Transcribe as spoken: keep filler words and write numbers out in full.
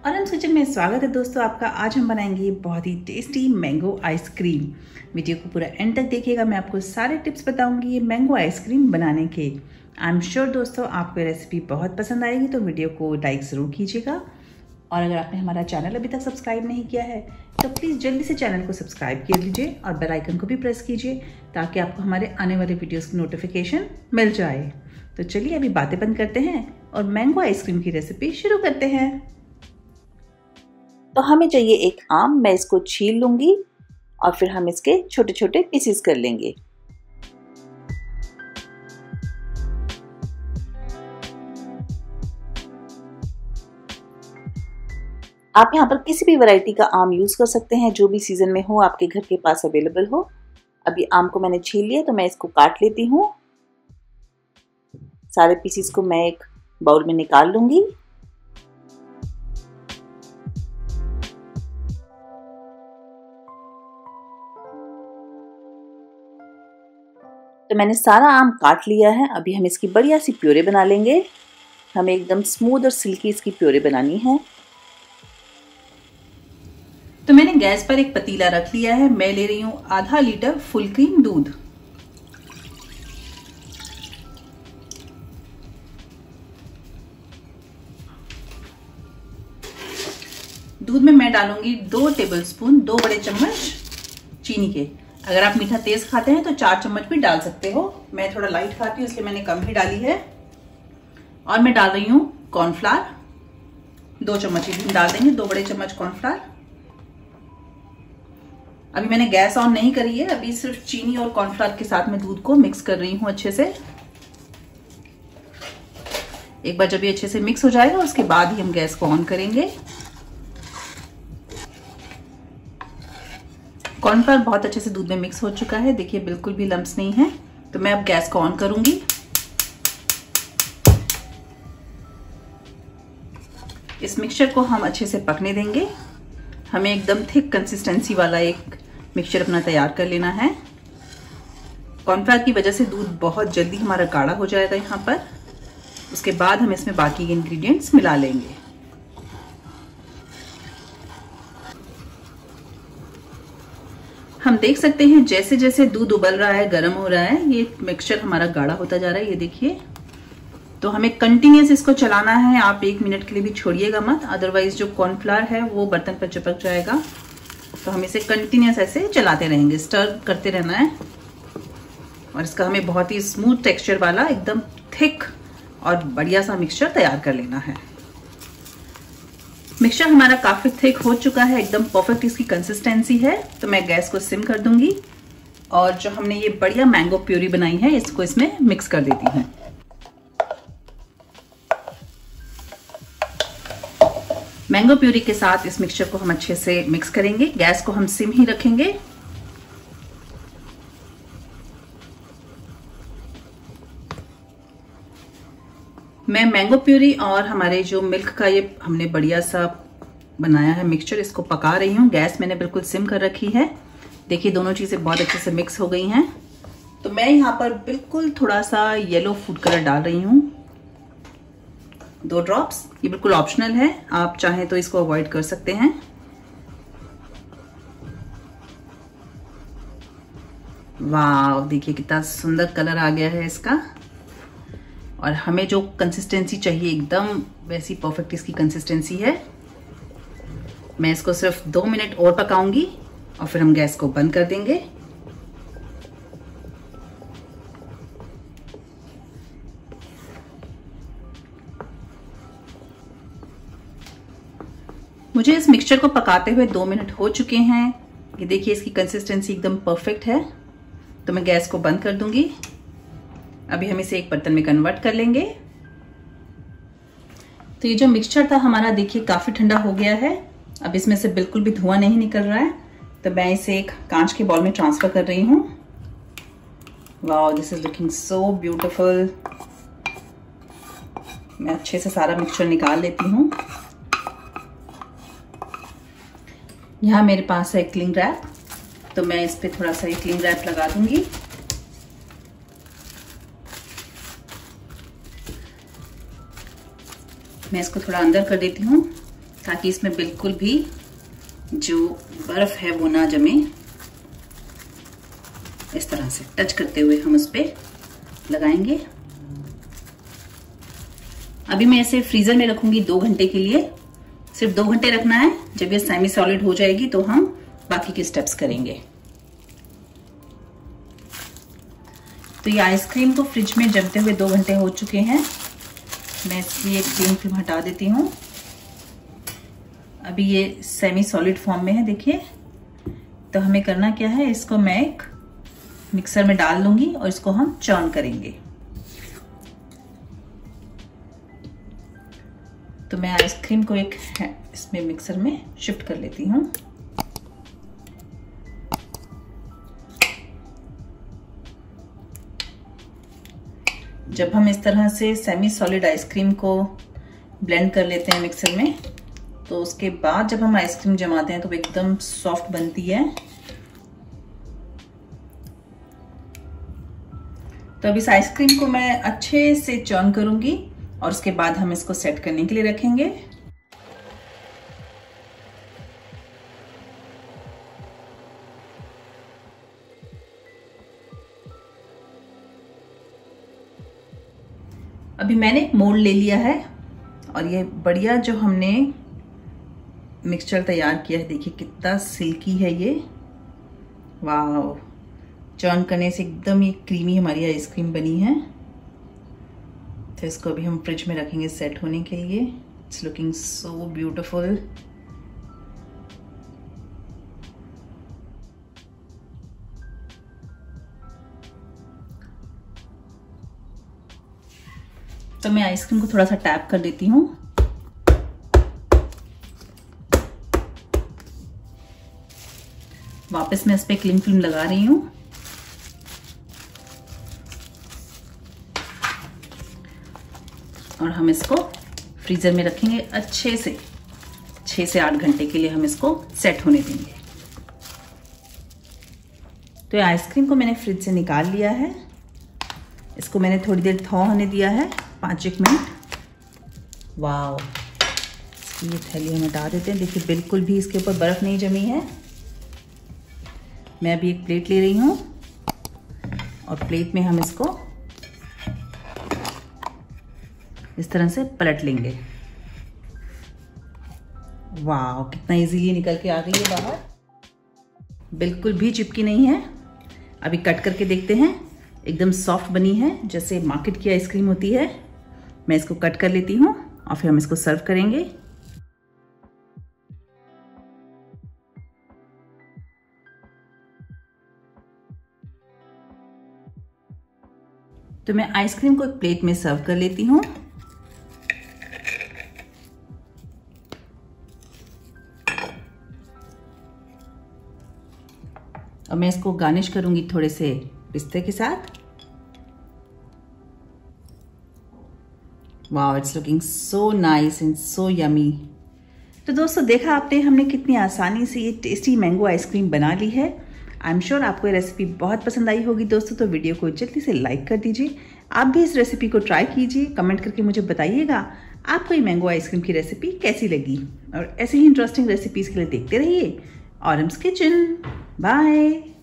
आनंद kitchen में स्वागत है दोस्तों आपका। आज हम बनाएंगे बहुत ही टेस्टी मैंगो आइसक्रीम। वीडियो को पूरा एंड तक देखिएगा, मैं आपको सारे टिप्स बताऊंगी ये मैंगो आइसक्रीम बनाने के। आई एम श्योर दोस्तों आपको ये रेसिपी बहुत पसंद आएगी, तो वीडियो को लाइक ज़रूर कीजिएगा। और अगर आपने हमारा चैनल अभी तक सब्सक्राइब नहीं किया है तो प्लीज़ जल्दी से चैनल को सब्सक्राइब कर लीजिए और बेल आइकन को भी प्रेस कीजिए ताकि आपको हमारे आने वाले वीडियोज़ की नोटिफिकेशन मिल जाए। तो चलिए अभी बातें बंद करते हैं और मैंगो आइसक्रीम की रेसिपी शुरू करते हैं। तो हमें चाहिए एक आम, मैं इसको छील लूंगी और फिर हम इसके छोटे छोटे पीसेस कर लेंगे। आप यहाँ पर किसी भी वैरायटी का आम यूज कर सकते हैं, जो भी सीजन में हो, आपके घर के पास अवेलेबल हो। अभी आम को मैंने छील लिया तो मैं इसको काट लेती हूँ। सारे पीसेस को मैं एक बाउल में निकाल लूंगी। तो मैंने सारा आम काट लिया है। अभी हम इसकी बढ़िया सी प्योरे बना लेंगे। हमें एकदम स्मूथ और सिल्की इसकी प्योरे बनानी है। तो मैंने गैस पर एक पतीला रख लिया है। मैं ले रही हूँ आधा लीटर फुल क्रीम दूध। दूध में मैं डालूंगी दो टेबलस्पून, दो बड़े चम्मच चीनी के। अगर आप मीठा तेज खाते हैं तो चार चम्मच भी डाल सकते हो। मैं थोड़ा लाइट खाती हूँ इसलिए मैंने कम ही डाली है। और मैं डाल रही हूँ कॉर्नफ्लावर, दो चम्मच ही डाल देंगे, दो बड़े चम्मच कॉर्नफ्लावर। अभी मैंने गैस ऑन नहीं करी है, अभी सिर्फ चीनी और कॉर्नफ्लावर के साथ में दूध को मिक्स कर रही हूँ अच्छे से। एक बार जब ये अच्छे से मिक्स हो जाएगा उसके बाद ही हम गैस को ऑन करेंगे। कॉर्नफ्लावर बहुत अच्छे से दूध में मिक्स हो चुका है, देखिए बिल्कुल भी लम्स नहीं है। तो मैं अब गैस को ऑन करूंगी। इस मिक्सचर को हम अच्छे से पकने देंगे। हमें एकदम थिक कंसिस्टेंसी वाला एक मिक्सचर अपना तैयार कर लेना है। कॉर्नफ्लावर की वजह से दूध बहुत जल्दी हमारा गाढ़ा हो जाएगा यहाँ पर। उसके बाद हम इसमें बाकी के इंग्रेडिएंट्स मिला लेंगे। हम देख सकते हैं जैसे जैसे दूध उबल रहा है, गर्म हो रहा है, ये मिक्सचर हमारा गाढ़ा होता जा रहा है, ये देखिए। तो हमें कंटिन्यूस इसको चलाना है। आप एक मिनट के लिए भी छोड़िएगा मत, अदरवाइज जो कॉर्नफ्लावर है वो बर्तन पर चिपक जाएगा। तो हम इसे कंटिन्यूस ऐसे चलाते रहेंगे, स्टर करते रहना है। और इसका हमें बहुत ही स्मूथ टेक्सचर वाला एकदम थिक और बढ़िया सा मिक्सचर तैयार कर लेना है। मिक्सचर हमारा काफी थिक हो चुका है, एकदम परफेक्ट इसकी कंसिस्टेंसी है। तो मैं गैस को सिम कर दूंगी और जो हमने ये बढ़िया मैंगो प्यूरी बनाई है इसको इसमें मिक्स कर देती हूँ। मैंगो प्यूरी के साथ इस मिक्सचर को हम अच्छे से मिक्स करेंगे। गैस को हम सिम ही रखेंगे। मैं मैंगो प्यूरी और हमारे जो मिल्क का ये हमने बढ़िया सा बनाया है मिक्सचर, इसको पका रही हूँ। गैस मैंने बिल्कुल सिम कर रखी है। देखिए दोनों चीजें बहुत अच्छे से मिक्स हो गई हैं। तो मैं यहाँ पर बिल्कुल थोड़ा सा येलो फूड कलर डाल रही हूँ, दो ड्रॉप्स। ये बिल्कुल ऑप्शनल है, आप चाहें तो इसको अवॉइड कर सकते हैं। वाह, देखिए कितना सुंदर कलर आ गया है इसका। और हमें जो कंसिस्टेंसी चाहिए एकदम वैसी परफेक्ट इसकी कंसिस्टेंसी है। मैं इसको सिर्फ दो मिनट और पकाऊंगी और फिर हम गैस को बंद कर देंगे। मुझे इस मिक्सचर को पकाते हुए दो मिनट हो चुके हैं। ये देखिए इसकी कंसिस्टेंसी एकदम परफेक्ट है। तो मैं गैस को बंद कर दूंगी। अभी हम इसे एक बर्तन में कन्वर्ट कर लेंगे। तो ये जो मिक्सचर था हमारा देखिए काफी ठंडा हो गया है। अब इसमें से बिल्कुल भी धुआं नहीं निकल रहा है। तो मैं इसे एक कांच के बॉल में ट्रांसफर कर रही हूँ। Wow, this is looking so beautiful. मैं अच्छे से सारा मिक्सचर निकाल लेती हूँ। यहाँ मेरे पास है क्लिंग रैप, तो मैं इस पे थोड़ा सा क्लिंग रैप लगा दूंगी। मैं इसको थोड़ा अंदर कर देती हूँ ताकि इसमें बिल्कुल भी जो बर्फ है वो ना जमे। इस तरह से टच करते हुए हम उस पर लगाएंगे। अभी मैं इसे फ्रीजर में रखूंगी दो घंटे के लिए। सिर्फ दो घंटे रखना है। जब ये सेमी सॉलिड हो जाएगी तो हम बाकी के स्टेप्स करेंगे। तो ये आइसक्रीम को फ्रिज में जमते हुए दो घंटे हो चुके हैं। मैं इसकी एक क्लीन फिल्म हटा देती हूँ। अभी ये सेमी सॉलिड फॉर्म में है, देखिए। तो हमें करना क्या है, इसको मैं एक मिक्सर में डाल लूंगी और इसको हम चर्न करेंगे। तो मैं आइसक्रीम को एक इसमें मिक्सर में शिफ्ट कर लेती हूँ। जब हम इस तरह से सेमी सॉलिड आइसक्रीम को ब्लेंड कर लेते हैं मिक्सर में, तो उसके बाद जब हम आइसक्रीम जमाते हैं तो वो एकदम सॉफ्ट बनती है। तो अब इस आइसक्रीम को मैं अच्छे से चर्न करूंगी और उसके बाद हम इसको सेट करने के लिए रखेंगे। अभी मैंने एक मोल्ड ले लिया है और ये बढ़िया जो हमने मिक्सचर तैयार किया है, देखिए कितना सिल्की है ये। वाह, चर्न करने से एकदम ये क्रीमी हमारी आइसक्रीम बनी है। तो इसको अभी हम फ्रिज में रखेंगे सेट होने के लिए। It's looking so beautiful. तो मैं आइसक्रीम को थोड़ा सा टैप कर देती हूँ। वापस मैं इस पे क्लिंग फिल्म लगा रही हूँ। और हम इसको फ्रीजर में रखेंगे अच्छे से। छह से आठ घंटे के लिए हम इसको सेट होने देंगे। तो ये आइसक्रीम को मैंने फ्रिज से निकाल लिया है। इसको मैंने थोड़ी देर थॉ होने दिया है, पाँच एक मिनट। वाह, ये थैली हम हटा देते हैं। देखिए बिल्कुल भी इसके ऊपर बर्फ नहीं जमी है। मैं अभी एक प्लेट ले रही हूँ और प्लेट में हम इसको इस तरह से पलट लेंगे। वाह, कितना इजीली निकल के आ गई है बाहर। बिल्कुल भी चिपकी नहीं है। अभी कट करके देखते हैं। एकदम सॉफ्ट बनी है, जैसे मार्केट की आइसक्रीम होती है। मैं इसको कट कर लेती हूँ और फिर हम इसको सर्व करेंगे। तो मैं आइसक्रीम को एक प्लेट में सर्व कर लेती हूँ। और मैं इसको गार्निश करूंगी थोड़े से पिस्ते के साथ। Wow, it's looking so nice and so yummy. तो दोस्तों देखा आपने, हमने कितनी आसानी से ये टेस्टी मैंगो आइसक्रीम बना ली है। आई एम श्योर आपको ये रेसिपी बहुत पसंद आई होगी दोस्तों। तो वीडियो को जल्दी से लाइक कर दीजिए। आप भी इस रेसिपी को ट्राई कीजिए। कमेंट करके मुझे बताइएगा आपको ये मैंगो आइसक्रीम की रेसिपी कैसी लगी। और ऐसे ही इंटरेस्टिंग रेसिपीज़ के लिए देखते रहिए ऑरम्स किचन। बाय।